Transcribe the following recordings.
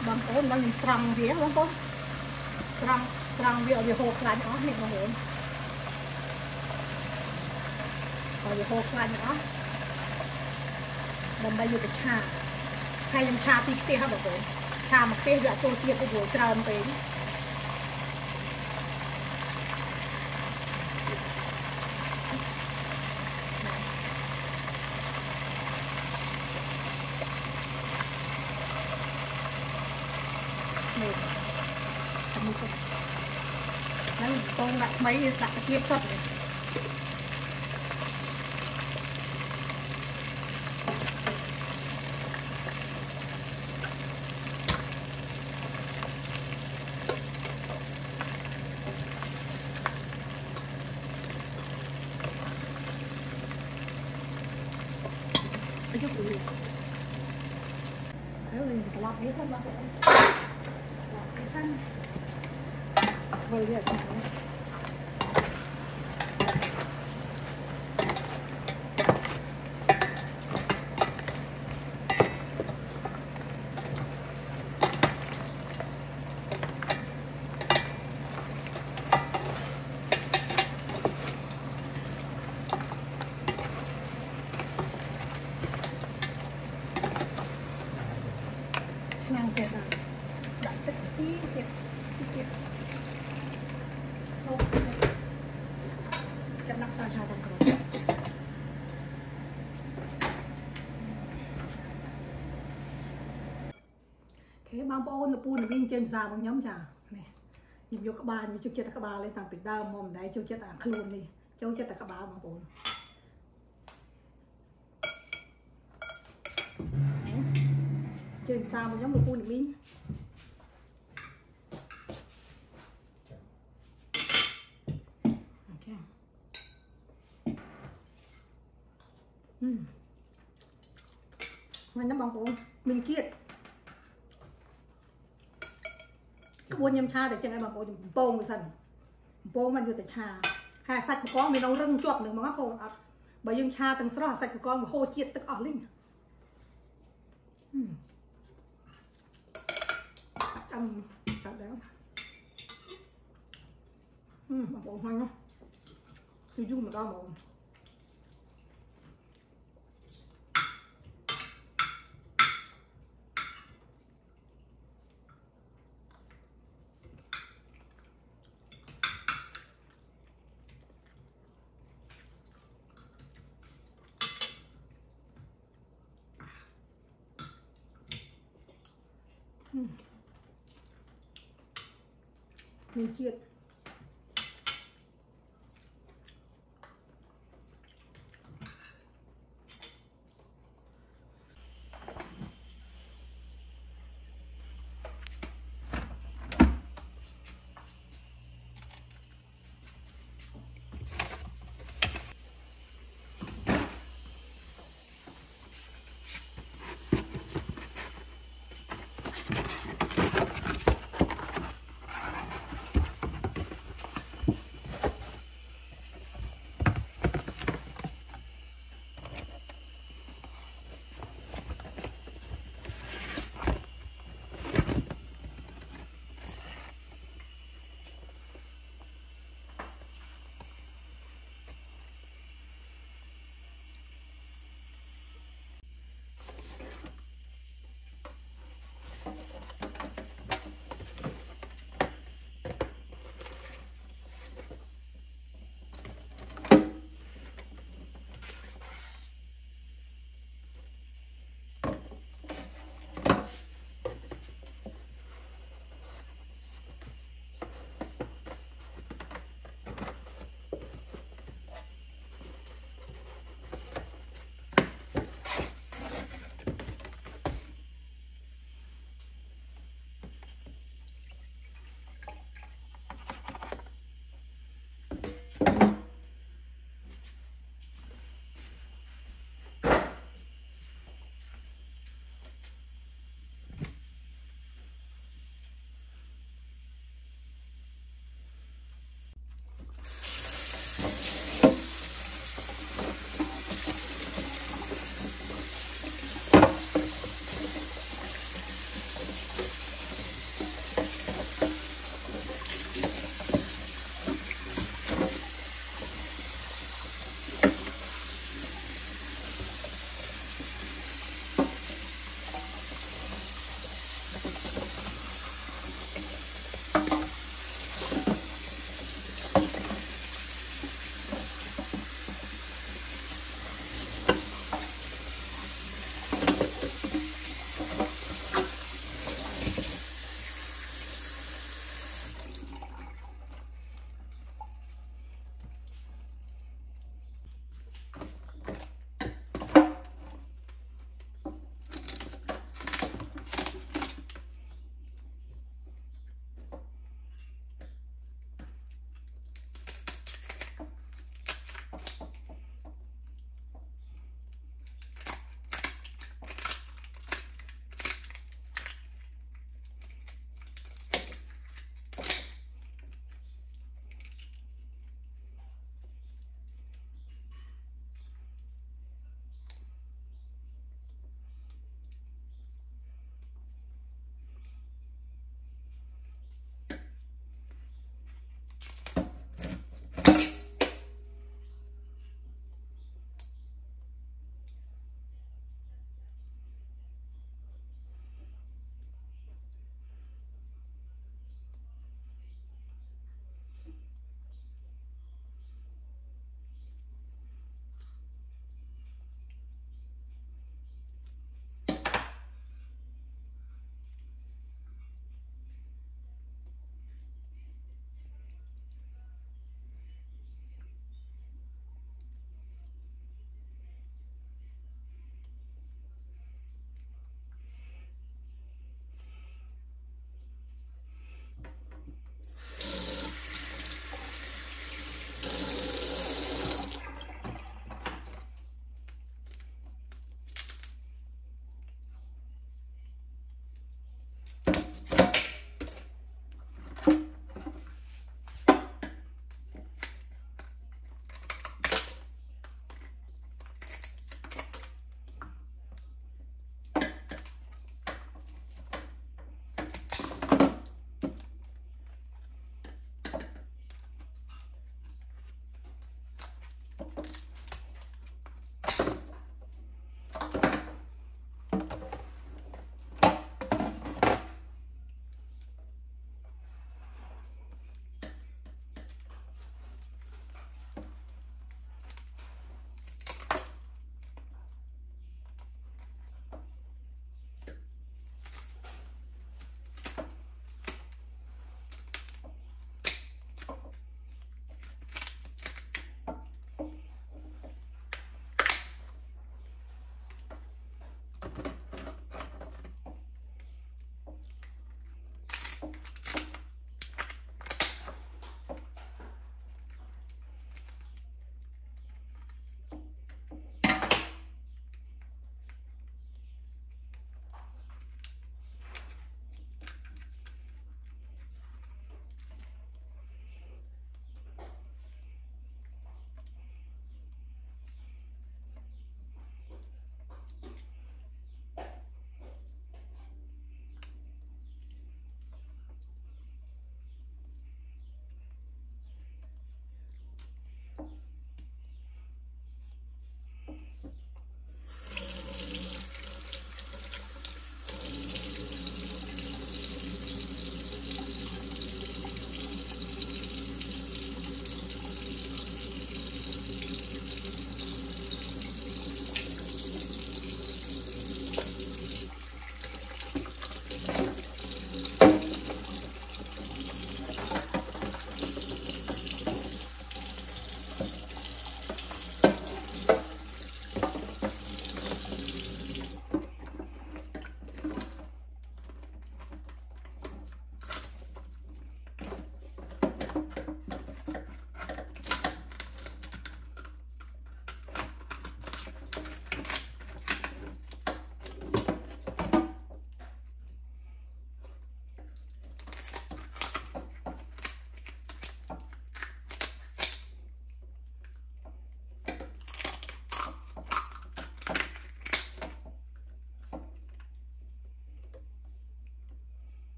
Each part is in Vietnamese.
băng ổn đang nhìn sòng vía băng ổn sòng vía ở vía hồ là nhỏ này băng ổn ở vía hồ là nhỏ đâm bay vô cái trà hay làm trà tí cái hả băng ổn trà một cái vía tôi chia cái buổi trà một cái đang con đặt mấy đặt cái kia sọt này cái chút gì nếu mình lọc cái sân lọc cái sân vơi đi ở trong này ngang chết rồi đặt tích tí chết chậm nặng sao sao tăng cường thế bao bôn là pu là viên trên già bằng nhóm trà này nhìn vô các ba nhìn chút chết các ba lấy thằng bị đau mồm đấy chút chết à khôn đi chút chết các ba bằng bồn trên sao mà giống một pu mình ok mình nó bằng bồn mình kiệt cái buôn nhâm cha để cho em bằng bồn bông cái sần bông mình vô tại trà hà sạch của con mình đâu rưng chuột được mà ngắt hồ bởi dương cha từng sờ sạch của con mà hô chiết tức ở linh ăn chặt đéo mà bộ hoang nó tôi dùng mà đo bộ mình chiết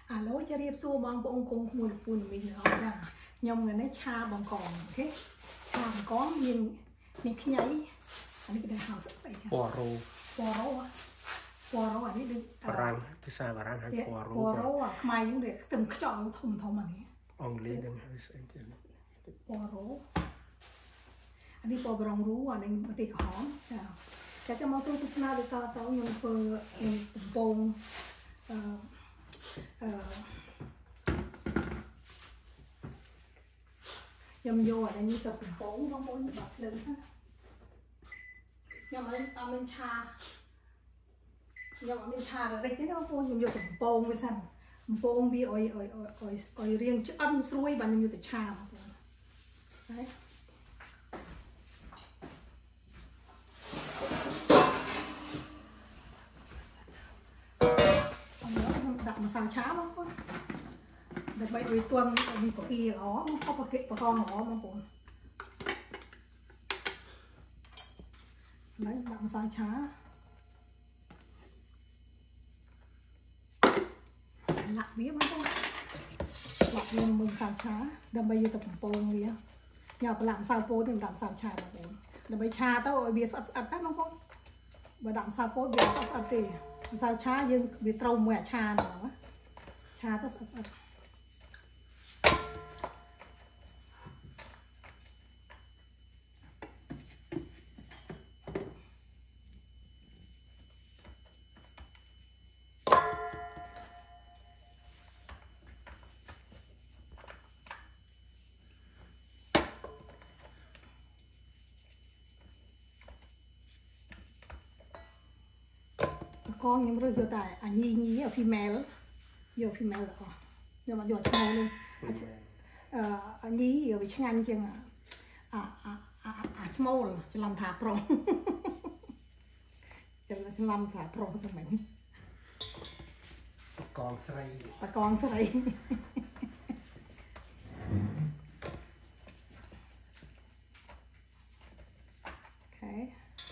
Alo cho riêng xua bong bông cùng mùi bùn mình ở nhà nhom người này cha bằng còn thế cha có miền khi nháy anh cái đường hàng rất dày bò rô anh ấy đừng rang cái sao rang hay bò rô à mai những để từng chọn thùng thùng mà này ông lấy đừng hay say tiền bò rô anh đi bò rong rú anh ấy bật tiệc hóm chả cho mau tôi na được tao nhưng phơi bông nhầm vô ở đây như tập bốn không muốn bật lên hết nhầm ở bên cha rồi đây thế đó cô nhầm vô tập bốn với sẵn bốn bị oi riêng chứ ăn xuôi bằng nhầm vô tập cha đấy đặt mà xào cháo không có đặt bậy với tuần đi có kia ó không có kệ có con ó mà cũng đấy đặt mà xào cháo lạ biết mà không lạ nhưng mình xào cháo đâm bây giờ tập bông gì á nhờ làm xào bông thì làm xào cháo mà cũng đâm bây cha tao ở bia sạch sạch đó không và làm xào bông bia sạch sạch thì sao cha nhưng bị trâu mẹ cha nữa cha tất sạch con nhưng mà rồi tại nhí ở female vô female rồi nhưng mà vô small luôn nhí ở bị chăng anh chừng small chỉ làm thả pro chỉ làm thả pro cho mình con sấy okay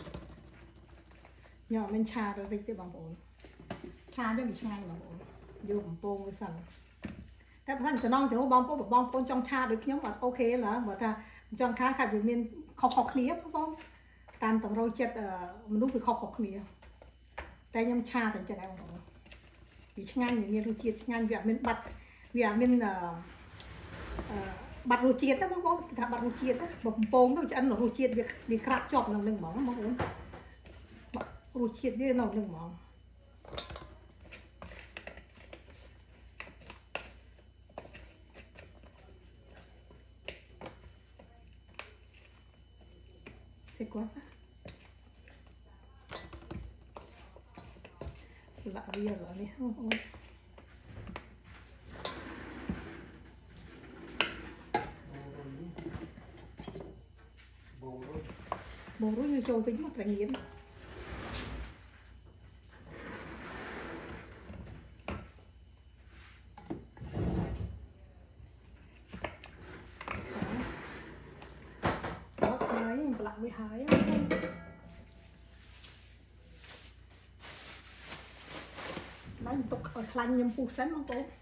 nhỏ mình trà rồi đi bằng bồn trà cho bị chăng bằng bồn vô bằng bông với sầnแต่ท่านจะน้องจะรู้บองปนจองชาโดยขี้ยังแบบโอเคเหรอบอกว่าจองค้าขายแบบมีขอกเนี้ยบองตามตำราเจ็ดมันรู้คือขอกเนี้ยแต่ยังชาแต่จะได้บองbị chăngอย่างนี้รู้เจ็ดchăngแบบมีบัตรแบบมีบัตรรู้เจ็ดนะบองถ้าบัตรรู้เจ็ดนะบอกปงต้องจะอันรู้เจ็ดbịกระจอกหนึ่งบองบองรู้เจ็ดด้วยหนึ่งบองC'est quoi ça? Lạ bia rồi đi không? Bồ rối như trâu tính mà thành nghiến. Lạ với hái nói tục ở khăn nhầm phụ sẵn không cô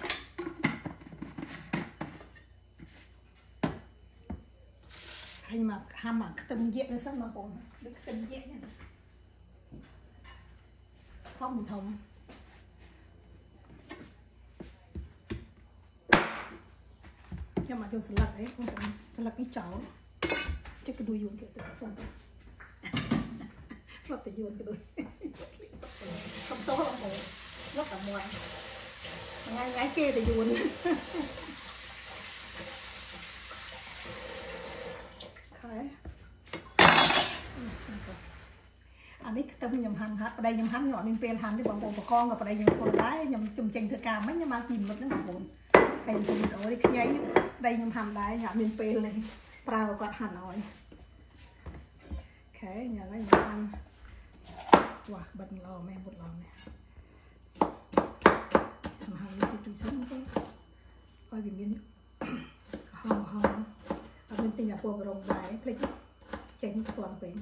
hay mà ham mà tâm diện nó sẵn mà cô được tâm diện nha không mình thông nhưng mà cho salad đấy không phải salad cái chảo chắc cái đuôi yuan kiểu tự xong rất là yuan cái đuôi không tốt không bố rất là ngoài ngay kia thì yuan okay. Anh ấy tâm nhầm hành ở đây nhầm hành nhỏ nên pen hành thì bằng bộ con ở đây nhầm con đái nhầm chùm chành thừa cà mấy nhưng mà chìm mất nó học buồn thành chùm ở đây nháy đây nhầm hành đái nhỏ nên pen lên prao quạt hành rồi okay nhà lấy nhà ăn wow bật lò mẹ một lò này làm hàng như tôi xíu thôi coi vì miếng hồng ở bên tình nhà cô và rồng đáy plek tránh toàn bên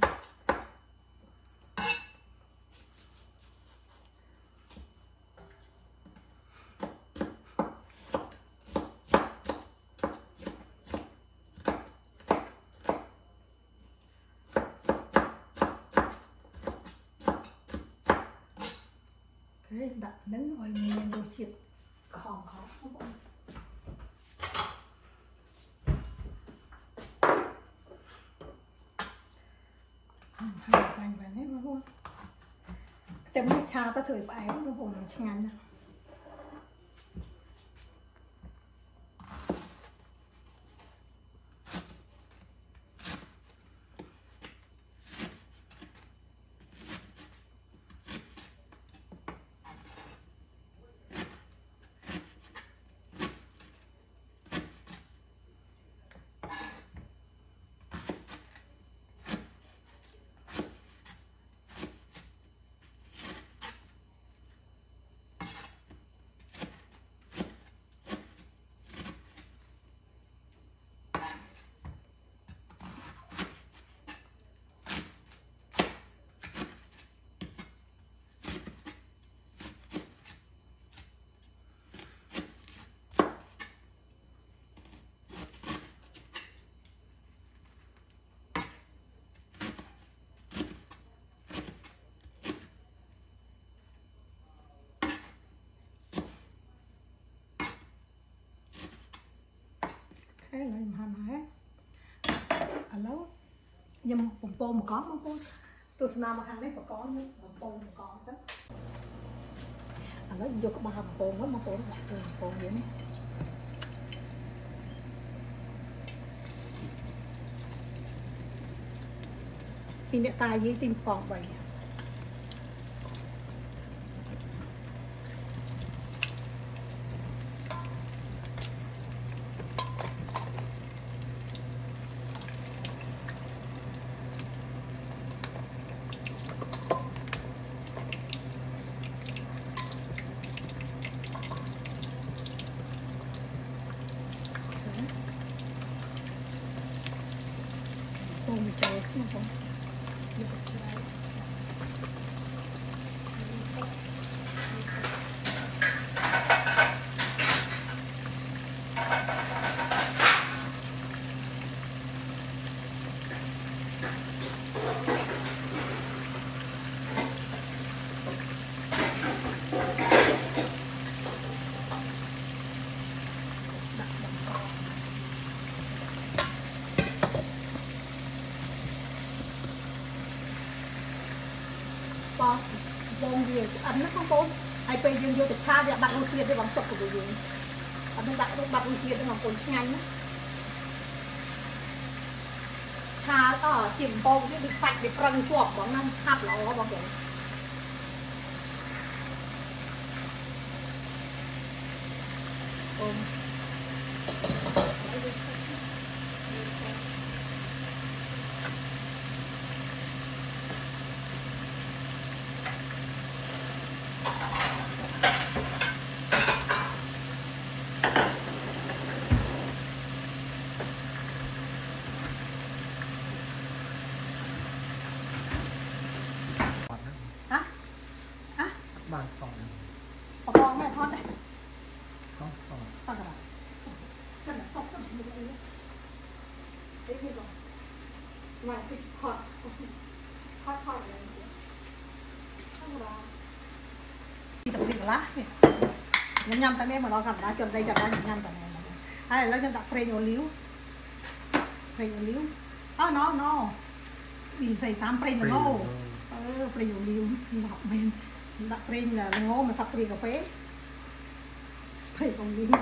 thế đặt nướng rồi miền đồ chiết khom khó vàng vàng hết luôn tem nước trà ta thử bài nó hồn ngắn thế là hàm hết ở lâu nhưng bông bông mà có bông bông tôi nào mà hàng đấy mà có nữa bông bông mà có rất ở lâu vô các bà bông bông hết bông bông là bông bông vậy này thì địa tài với tim còn vậy không chơi không không bông gì ăn nó không tốt ai bây giờ vô từ cha để bạn chia để bằng chọc của người ở bên đại bạn chia để bằng cồn nhanh cha ở chìm bông cái được sạch để prang chuột bằng năm hạt lỏ bằng vậy bạn còn con mẹ thoát này không còn thoát cả cái là sốc cái gì vậy đấy như vậy ngoài cái thoát này không là đi sập đi cả lá nhâm ta nên mà nó cầm lá chọn đây chọn lá nhâm ta này hay là nhâm ta pre nhiều liu nó bị xây sám pre nhiều pre nhiều liu học men đặt prin là ngô mà sắp prin cà phê prin còn đi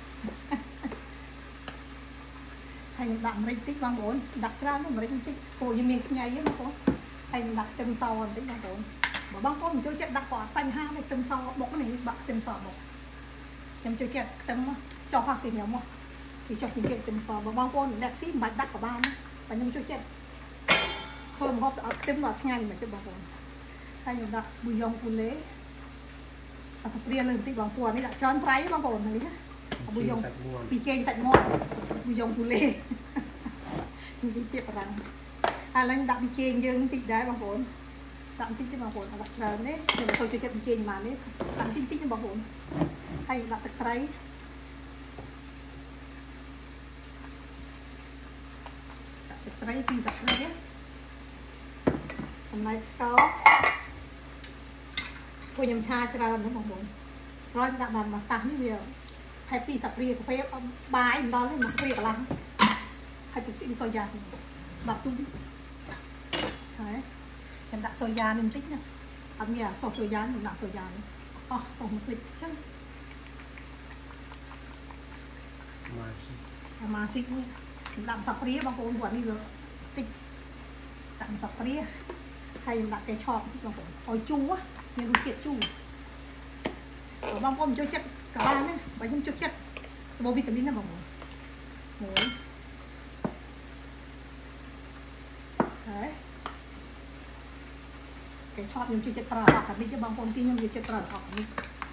thành đặt prin tích bằng bốn đặt ra nó prin tích cô như miền nhảy với nó có thành đặt tem sau còn tích bằng bốn mà băng có mình chơi chuyện đặt quả tanh ha này tem sau bọc cái này bạc tem sau bọc em chơi chuyện tem cho hoặc tiền nhóm không thì cho tiền tem sau mà băng con đẹp xí bạch đặt cả ba nữa và nhưng chơi chuyện thôi mà họ tem vào ngay mà chơi bằng bốn hay là đặt bùi dòng cù lế à tập riêng lên tí bằng cua này đã tròn trái bằng cồn này nhá bùi dòng bị chênh sạch ngon bùi dòng cù lế đi tiệm rằng à lên đặt bị chênh dương tí đá bằng cồn đặt tí bằng cồn đặt tròn đấy để mà tôi chơi bị chênh mà đấy đặt tí bằng cồn hay đặt tật trái đặt tật trái tí sạch này nhé hôm nay scalp Cô nhầm cha cho ra làm nó bằng bồn rồi đặt bàn mà tắm nhiều happy sập ria của phép bài đó lên một ria cả lắm hay thực sự soi da đặt tung đấy em đặt soi da nên tích nè anh nhà soi da mình đặt soi da soi một clip chứ mà xịt đặt sập ria bằng bồn quản đi rồi tích đặt sập ria hay đặt cái chọn chứ bằng bồn ôi chu á nhưng kiệt chu ở băng ôm cho chất cả ba nhé và những cho chất số vitamin là bằng muối đấy cái chót những cho chất trà hoặc cả đi cho băng ôm tin những chất trà hoặc cả đi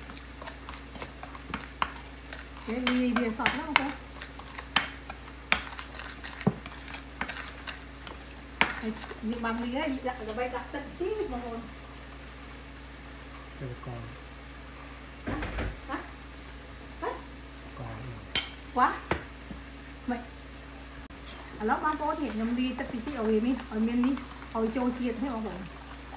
cái ly bia sọt nó không có những bằng ly ấy đặt ở đây đặt tận tí mà hồn quá mày ở lớp ban cô thì nhầm đi tập tí ở miền đi ở châu chiết thế mà bụng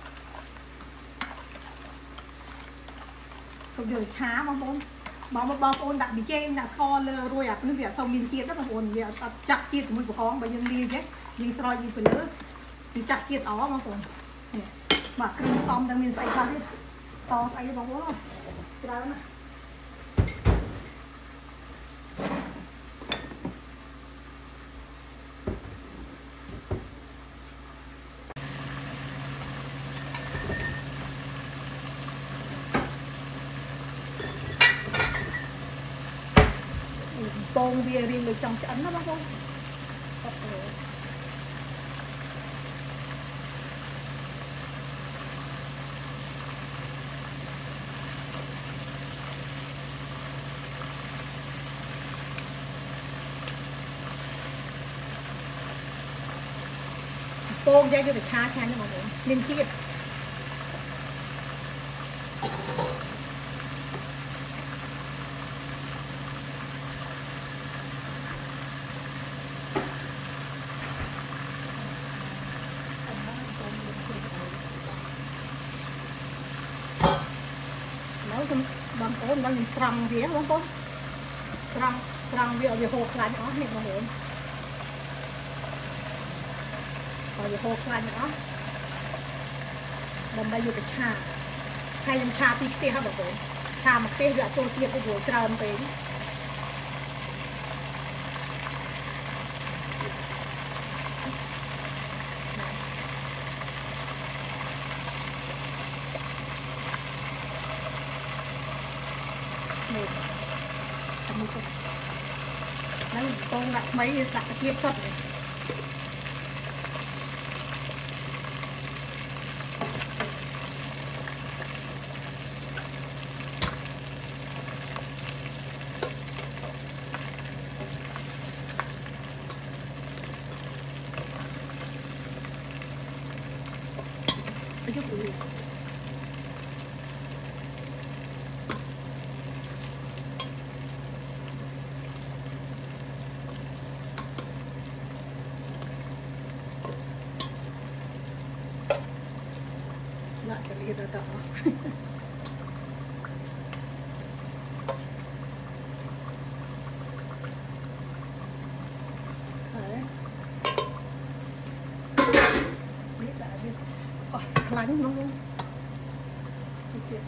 công việc chá băng cô đặt bị chê đặt score rồi à cái việc sau miền chiết rất là buồn việc chặt chiết của mình của con bây giờ đi chứ nhưng sau gì phải nữa thì chặt chiết ó mà bụng mà cream xong đang miền say ra đi to say băng cô rồi cái đó nè bông bia riêng được trong chấn đó bác không? Bông ra cho phải cha cho mọi người nên chiết băng ốm đang srang vía băng ốm srang vía về hộp lại nhỏ này băng ốm về hộp lại nhỏ đâm đây vô cái trà hay làm trà tí tê ha băng ốm trà mà tê gạ cho chiết cái buổi trà tới nó con đặt mấy đặt kia sắt này kita tahu. Ini tak ada. Oh, sekelanya nunggu. Sedikit.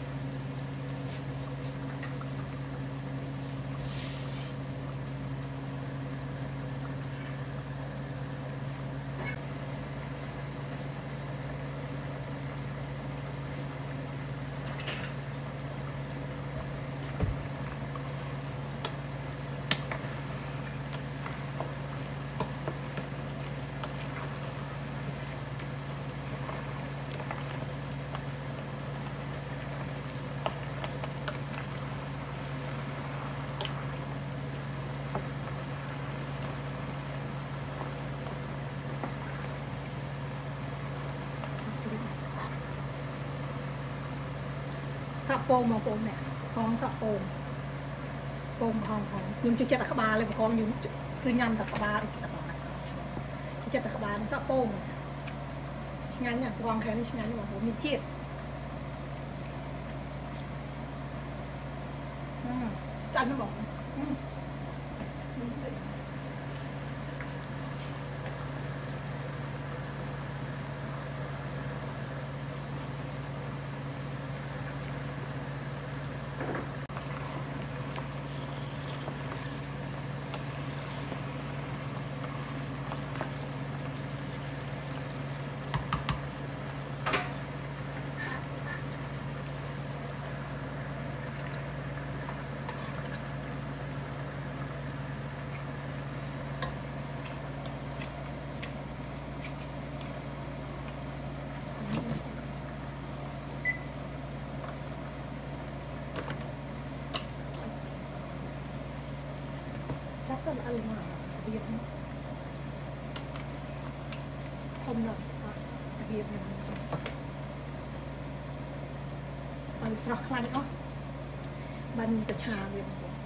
Sắp bông mà bông nè, con sắp bông hồng nhưng chưa chết là các bà lên một con nhưng tư nhân là các bà chưa chết là các bà nó sắp bông nhanh nha con khen nó nhanh mà bông mình chết canh nó bọc chắc là ăn ngoài Việt không là Việt mình sọc lạnh đó mìnhจะชาเลย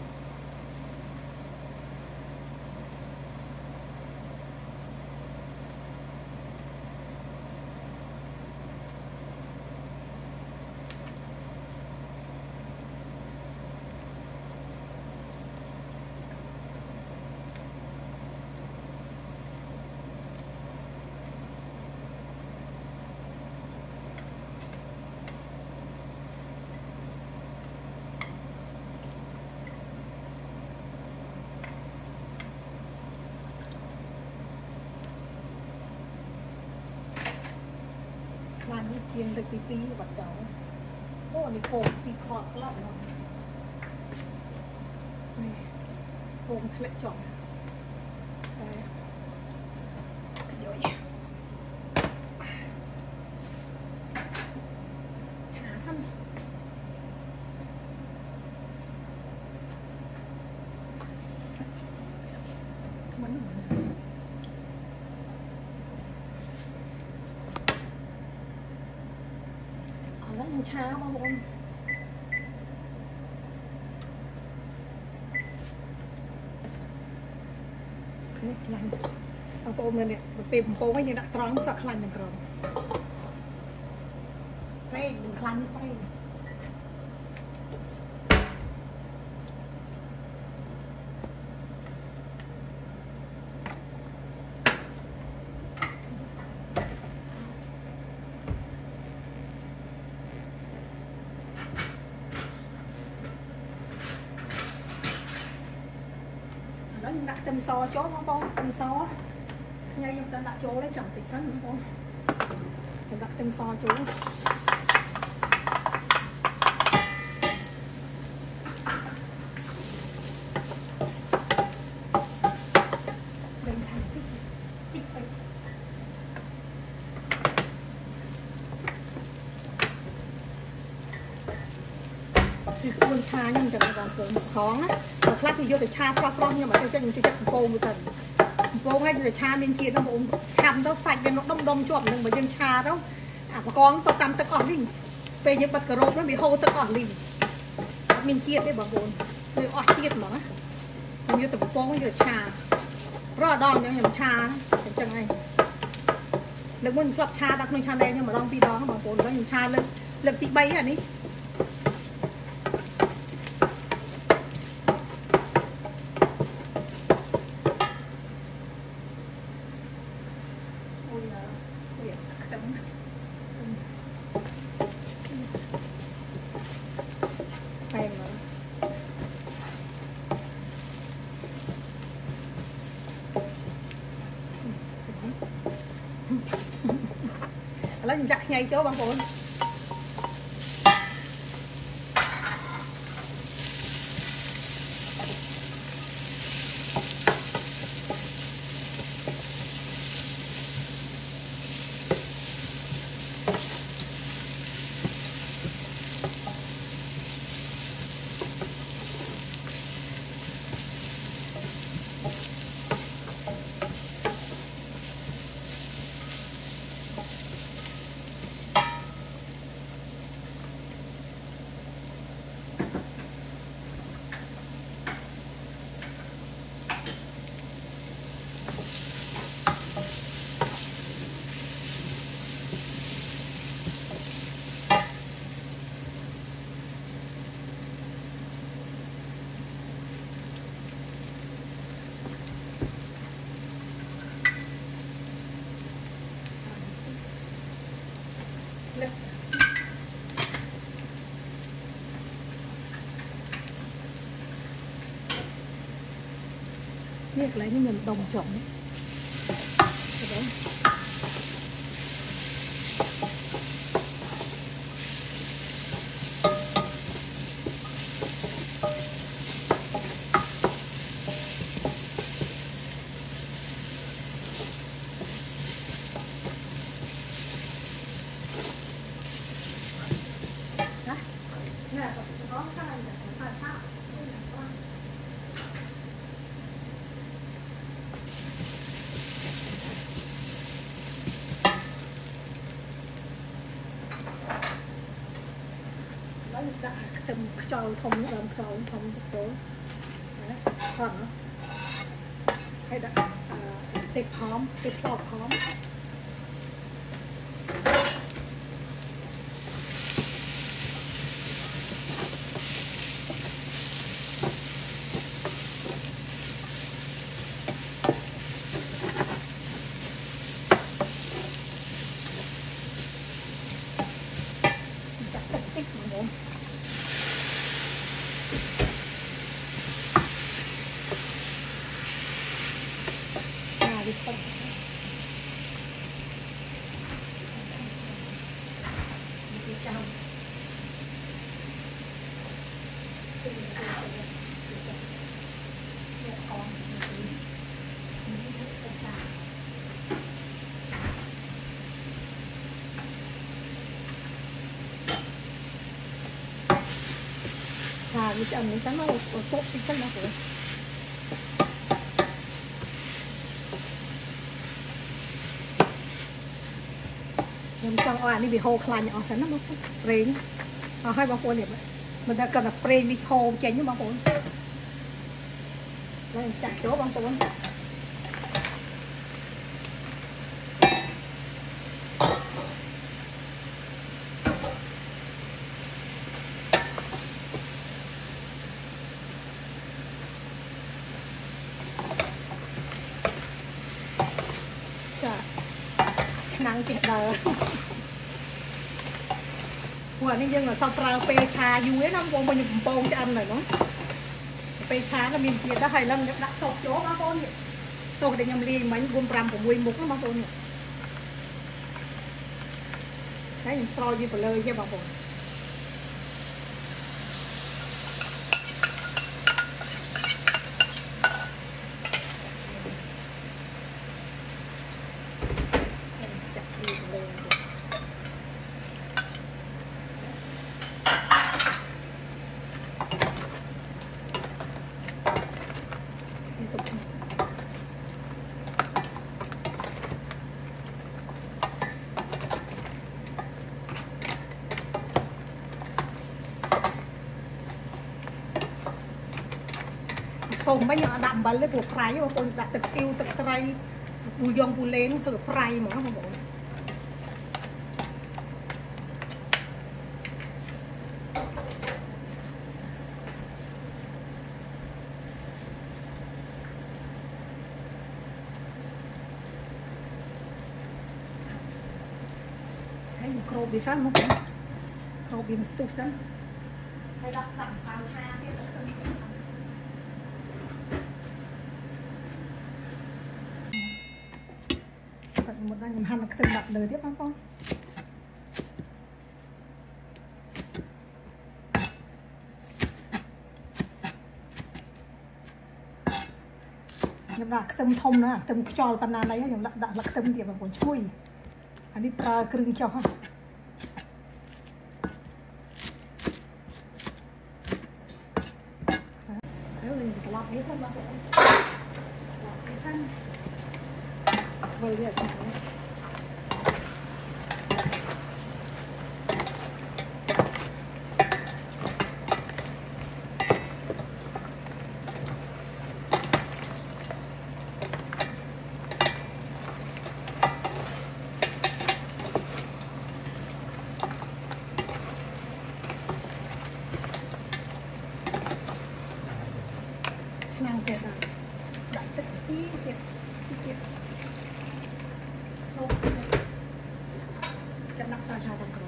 Làm như tiền được tí vật cháu. Ô, này cột tí khọt lắm rồi. Này, cột sẽ chọn. Đây. Rồi. Chả xăm. Bánh chá mà bọn cái lạnh ở bộ mình nè tìm bộ cái gì đã trắng sặc lạnh được rồi đây đừng lạnh như vậy đặt tâm so chốt nó con tâm so ngay chúng ta đặt chỗ lấy chồng tịch sẵn nữa con chúng đặt tâm so chỗ thì cuốn chá nhưng chẳng còn cửa một khó áខ្លះគឺយកទៅឆាស្រស់ៗខ្ញុំអត់ចេះខ្ញុំចិត្តកំពងទៅកំពងឲ្យទៅឆាមានជាតិបងខាំទៅសាច់វាដុំជាប់នឹងបើយើងឆាទៅអាបកងទៅតាមទឹកអស់លីងពេលយើងបិទការ៉ូបនោះវាហូរទឹកអស់លីងអត់មានជាតិទេបងប្អូនវាអស់ជាតិហ្មងណាខ្ញុំយកទៅកំពងយកឆារកដងខ្ញុំឆាអញ្ចឹងឯងលើកមុនធ្លាប់ឆាដាក់ក្នុងឆាណែលខ្ញុំម្ដងពីរដងបងប្អូនខ្ញុំឆាលើកទី3អានេះแล้วยังจักไงเจ้าบางคน Việc lấy như mình đồng trộn đấy. Đấy. Đã tầm tròn thông nó làm tròn thông tối còn nó hay đã tịch hóm tịch bọt hóm vì chồng mình sáng nó tốt thì chắc là rồi mình trong oan đi bị hồ khăn ở sáng nó mất rèn hai bao phôn điểm mình đã cần là pre bị hồ chén như bao phôn đây chặt chỗ bao phôn năng chết đời quả nên dân là sao prao pe trà dưới nó còn bao nhiêu bông cho ăn rồi nó pe trà nó miền Việt đã hay lắm đã sột chỗ bao con vậy sột để nhầm ly mấy gồm ram của mùi mục nó bao con vậy thấy mình soi như phải lời cho bao con sông mấy nhỏ đậm bẩn lấy buộc trái mà con đặt thực siêu thực trái bùi dòng bùi lên thực trái mà nó không bộ thấy một crop đi sẵn không crop đi một chút sẵn hay đặt đậm sao cha thế một đang hành là từng đặt lời tiếp không con nhưng là tâm thông nữa tâm cho banana đấy nhưng đặt là tâm thì bằng còn chui anh đi pra kering cho ha nếu mình lọc cái xong mà lọc cái xanh vậy là năng chết rồi đặt tích tí chết chặt nặng sao cha tầm cỡ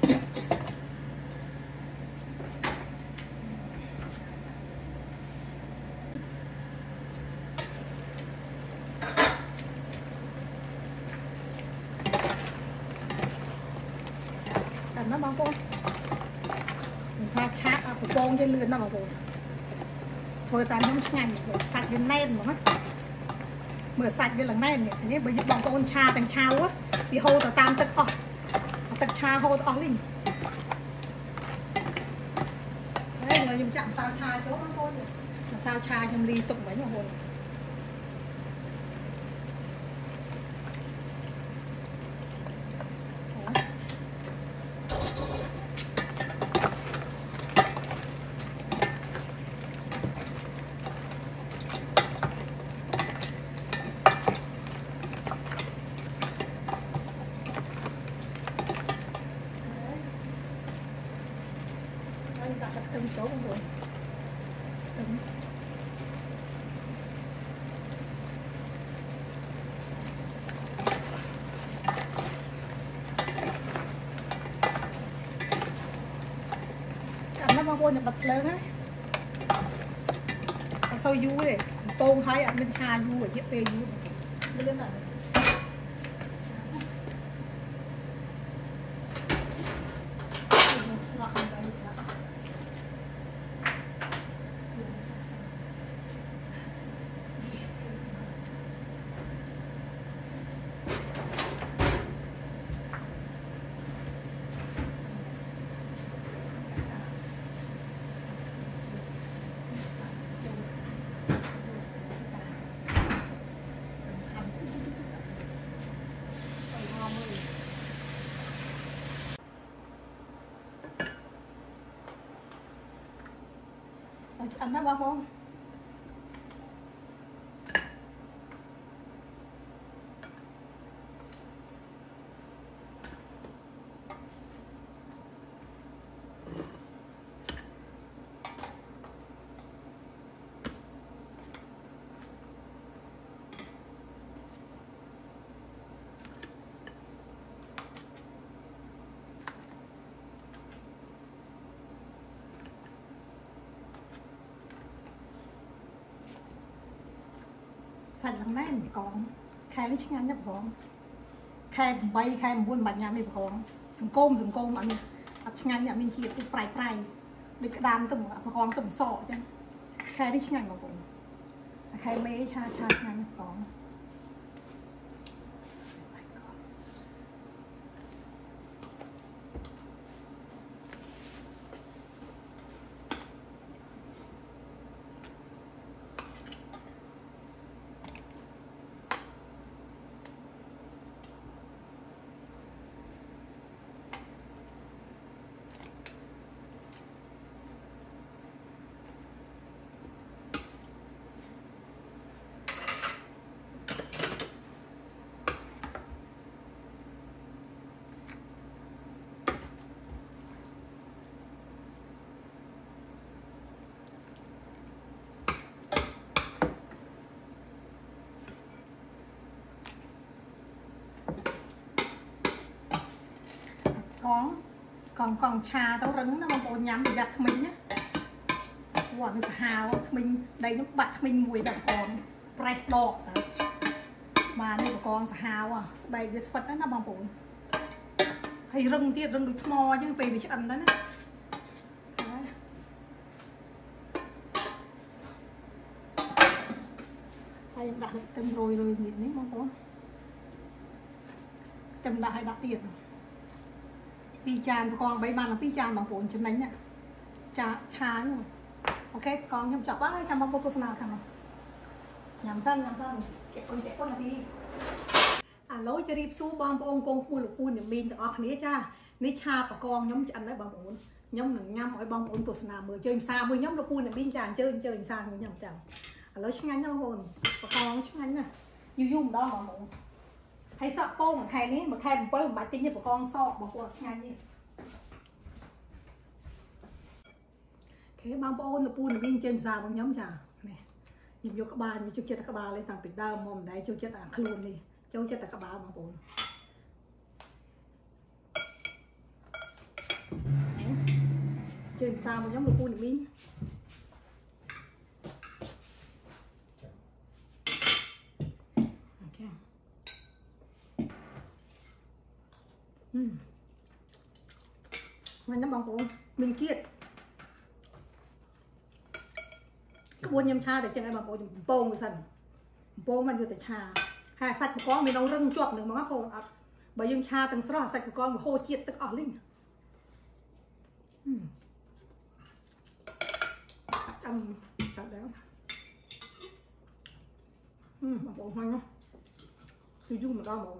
nó bong bóng pha chát ở bông trên lươn nó mà bông thôi ta không ngành sạch đến nem mà mở sạch đến lần này này thế bây giờ bong bóng cha thành chao á bị hô ta tam tật tật cha hô ta linh đấy người dùng chạm sao cha chỗ bong bóng là sao cha trong ly tụng bánh mà hồi chỗ không rồi nó bao nhiêu bật lớn á sâu du này tôm hay ăn bên cha du ở chiếc bê du lớn là ăn nó bao không sạch lần này còn khai nó chính ăn nhập còn khai bay khai buôn bạch nhà mình còn sừng côm ăn chính ăn nhà mình chỉ từ prai được cái đam tầm còn tầm sọ chứ khai nó chính ăn còn khai mê cha chính ăn còn còn trà tao rứng nó mà bộ nhắm bị đặt mình nhá quả nó hào mình đây nó bạch mình mùi đậm còn bright đỏ mà đây của con hào à bày cái phật đó nó bằng bộ hay rừng tiết rừng được mò chứ về bị ăn đó nè hay đặt tem rồi nhìn đấy mong có tem lại đặt tiền pi chan con bấy bàn là pi chan bằng bồn chân đánh ạ chá rồi ok con nhầm chọc á chăm bông tô nào khăn nhầm sân chạy con là đi lối cho đi xuống bom ông con khui lục khui mình từ ở này cha ní cha và con nhóm chân đấy bằng bồn nhóm là nhâm ở bom ông tô nào mười chơi xa mười nhóm lục khui là pin chàng chơi xa người nhầm chẳng lối chung anh nhau hồn và con chung anh nè như đó bằng bồn hay sợ bông khai ní mà khai một cái bài tính như của con sọ bằng cuộc nhanh như thế bao bông là pun bên trên xa bằng nhóm trà này nhìn vô các bạn như chút chết các bạn lấy thằng bị đau mồm đấy chút chết luôn đi châu chết các bạn bằng bồn chơi sao mà giống được cua miếngมันน้ำบองปูmình kiệt cái buôn nhâm cha để chân ai bองปูbông người sần bôngมันอยู่แต่ชาหาสัตว์ก้อนไม่ต้องเรื่องจวบหนึ่งมั้งครับโอ้ใบยังชาตั้งสระสัตว์ก้อนโหเจียดตึกอ่อนลิงจำจับแล้วบองปูมันเนาะยุ่งมาด้ามอง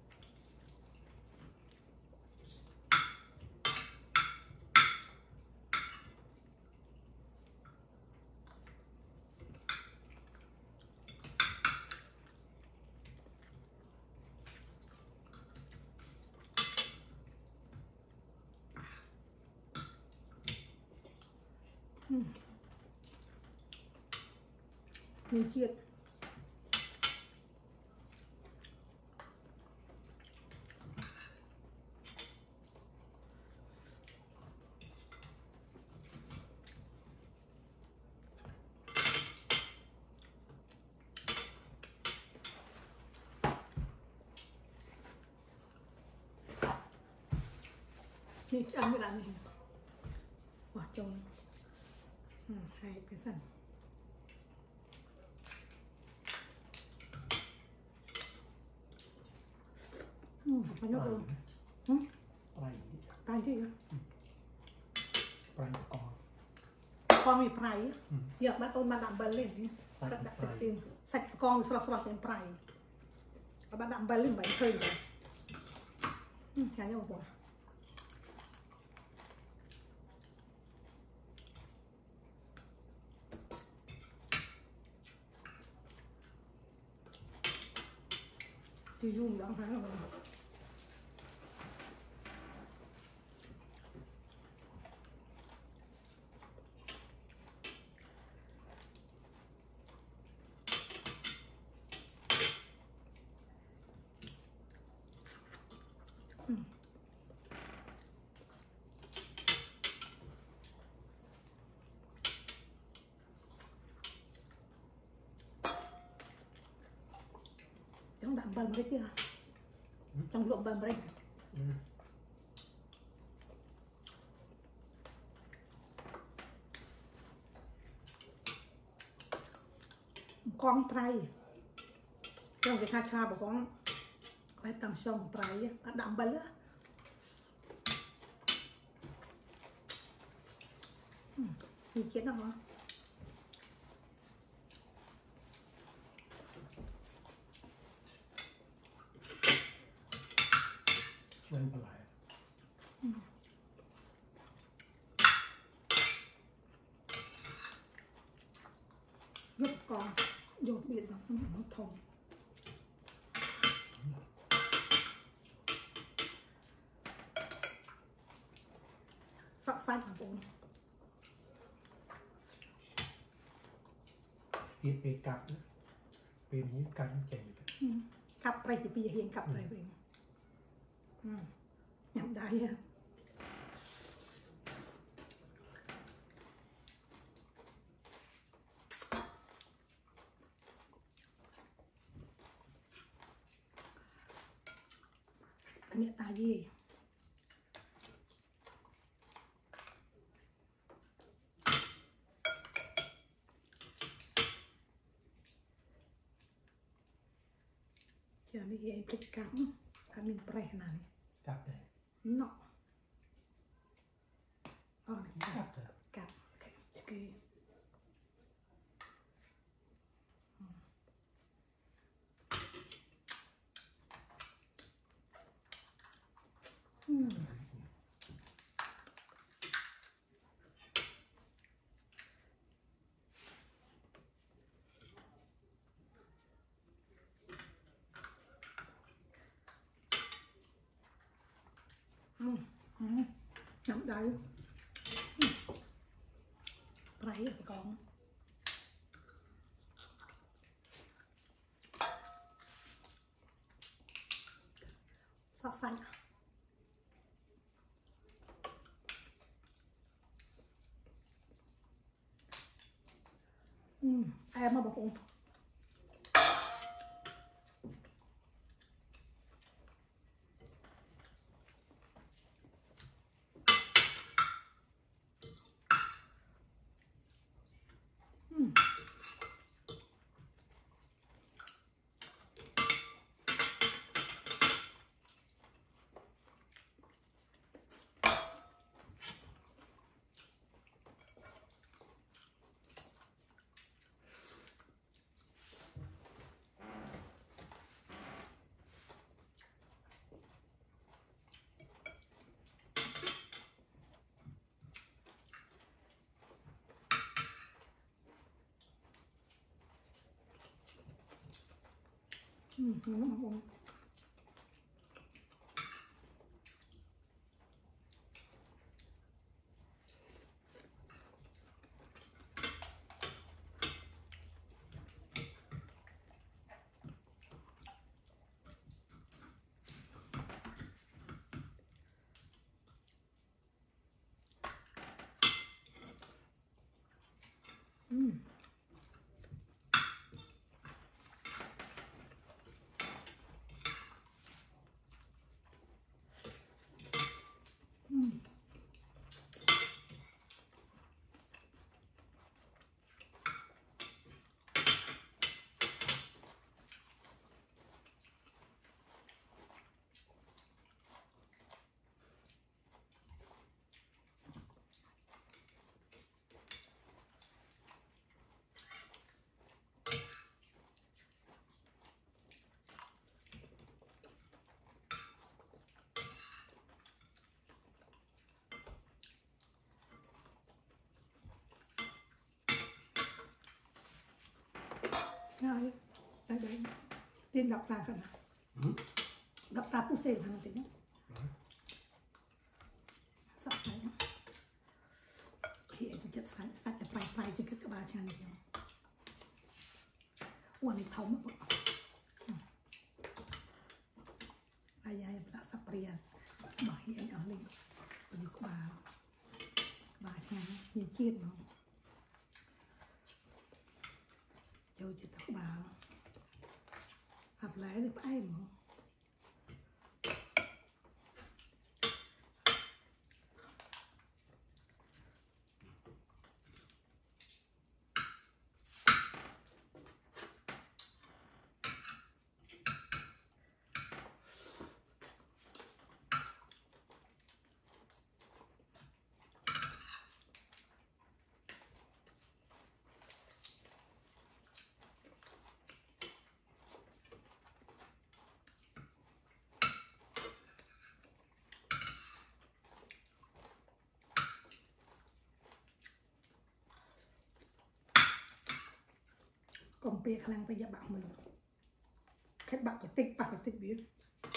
มีเครียดนี่จะเอาไม่ได้นี่หัวจงให้ไปสั่นพายุเออไปที่กองมีไพรเยอะบ้านต้นบ้านดำเบลเล่นนี่สักดักติดซิมสักกองสลับเป็นไพรเอาบ้านดำเบลเล่นใบเคยเลยใช่ยังบ่ยุ่งดังทั้งเลยtrong đạm bầm đấy kia trong luộc bầm đấy con trai trong cái kha kha của con phải tầng sông trai đạm bầm á gì chết nó hả Lên vào lại. Giúp con dột biệt vào nó thùng sợ xanh hả bố Ít bị cặp nữa. Bị những cặp chèn cặp đây thì bây giờ hiện cặp này về nhắm đáy ha anh nhận ta gì cho nên em thích cắm anh mình bẻ này cặp đây. No. Oh, Cặp rồi. Cặp. Okay. It's good. Nắm đầy lấy rồi con sọt xanh em mà bọc ôn nó bọc ôn đây tiên đọc ra phần nào đọc ra tu sê thằng tính sạch sạch thì em chất sạch sạch để bay cho các bà cha này uống này thống mà ai ai đã sắp riêng bảo hiện ở đây còn có bà cha nhìn chiên mà chơi chỉ tao bà học lại được ai mà còn bia khả năng bây giờ bảo mình khách bạn có tích biết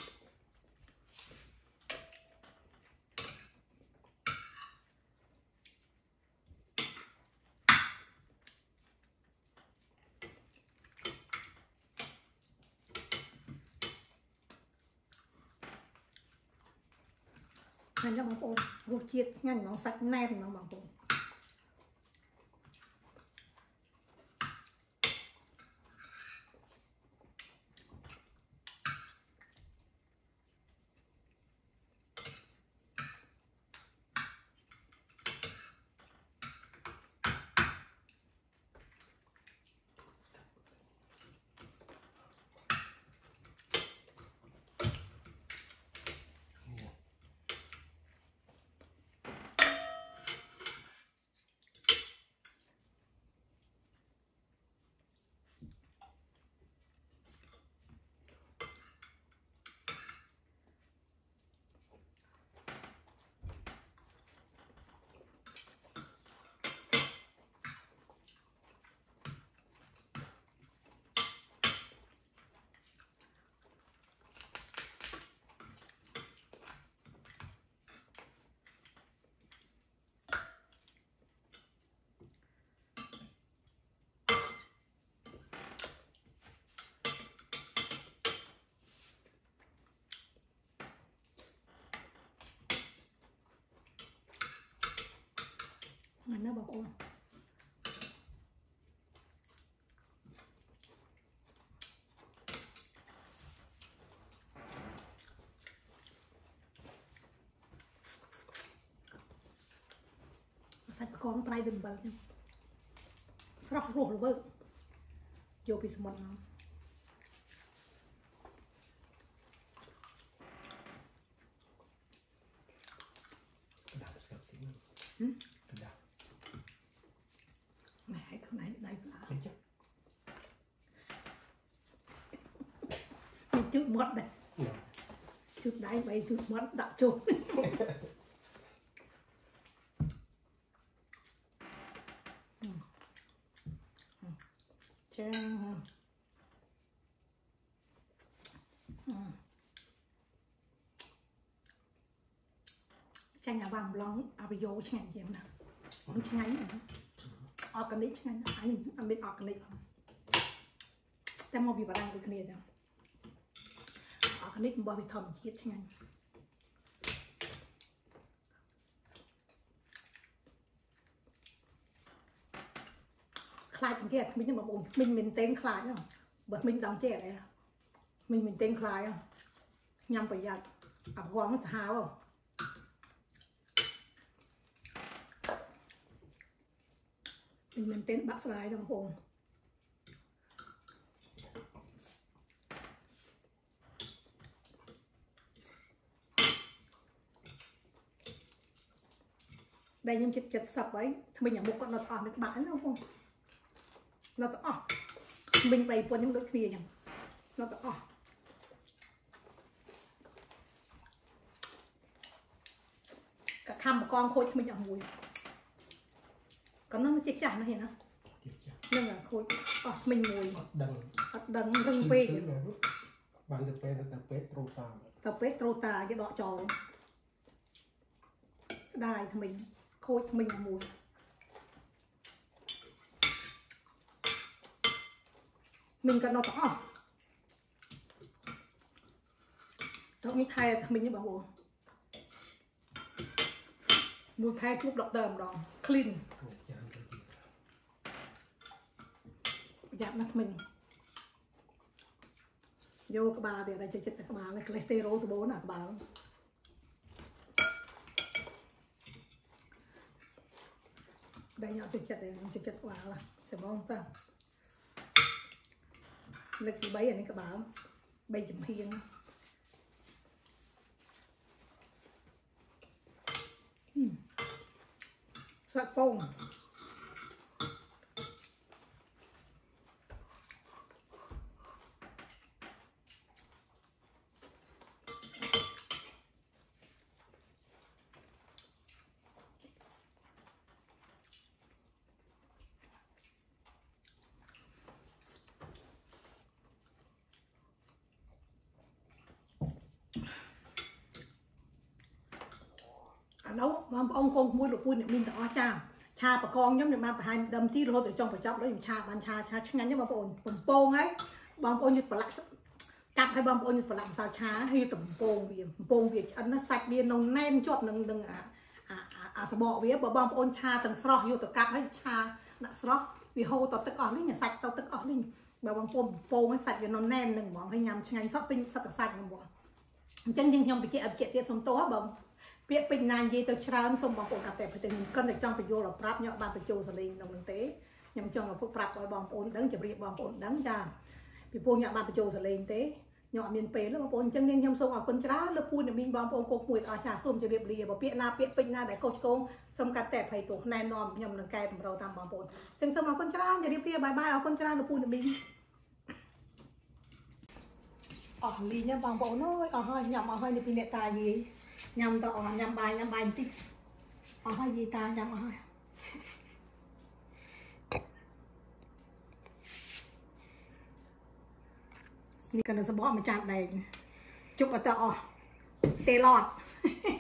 nên cho bằng ôn ruột chiết nhanh nó sạch nem nó bằng ôn nó bảo ôn sạch con tay đừng bật sọc ruột rồi vợ vô bị sầm nó đạp sập tiếng đạp mày hãy không này đây là trước mất đây trước đáy bay trước mất đã trốn chang chang nhà vàng lóng à bây giờ chang gì nào muốn chang ấy organic chang anh biết organic khôngแต่มอบีบารังดูกันเนี่ยอันนี้บอบีทอมคิดใช่ไหมคลายจังเกตmình nhưng mà bụng mình tênคลายอ่ะแบบmình đóng trẻ này mình tênคลายอ่ะnhằmประหยัดอับวางมันหาวmình tên bác sài đồng hồ đây nhưng chật sập ấy mình nhận một con lợn ỏn được bán không lợn ỏn mình bày qua những đôi kia nhỉ lợn ỏn cả tham một con khôi mình nhận mùi còn nó chết chả nó hiện á nên là khôi mình mùi đằng rừng về bạn được tập petrota cái đọ trò đài thì mình khôi mình là mùi mình cần nó tỏ trong những thay mình như bảo bố mùi thay lúc đọc đờm đó clean giảm nát mình vô các bà thì đây cho chết các bà là cholesterol số 4 à các bà đây nhỏ chụp chặt vào là sẽ bong sao lịch gì bấy anh các bạn bây chụp hiên sạch bông nấu ông con mua được vui mình tỏ cha bà con nhóm này mà hai đâm tí rồi từ trong phải chọc đấy cha bàn cha ngắn nhưng mà bồn bông ấy bông bông như bà lắc cặp hay bông bông như bà lắc sao cha hay tầm bông việc ăn nó sạch bia nồng nem chốt đừng sợ bỏ vía bà bông bông cha tầng sọ vô từ cặp hay cha nặng sọ vì hô tao tức ở linh nhà sạch tao tức ở linh bà bông bông ấy sạch vì nó nem đừng bỏ hay nhằm ngành sót pin sạch bỏ chân nhưng không bị chết tiệt sống tố bông việc bình nan gì tôi trao xong bằng bộ cặp đẹp phải tình cân để trong phải vô là prap nhọ bàn phải chô sờ lên đồng tế nhằm trong là phúc prap ở bằng ổn đắng chụp riệp bằng ổn đắng ra vì po nhọ bàn phải chô sờ lên tế nhọ miền pé là bằng ổn chân nhưng nhom xong ở con trá lớp pui là mình bằng ổn cột mùi ở trà xôm cho riệp lìa và việc bình na để coach công xong cặp đẹp phải tổ này nòm nhầm là cài tầm đầu tầm bằng ổn xong xong ở con trá cho riệp lìa bye ở con trá lớp pui là mình ở lì nhá bằng ổn thôi ở hơi nhầm ở hơi như lệ tài gì nhằm tao nhằm bài tí ở hai gì ta nhằm ở haiนี่กันจะบอกมาจากใดจุกตะออเตลอด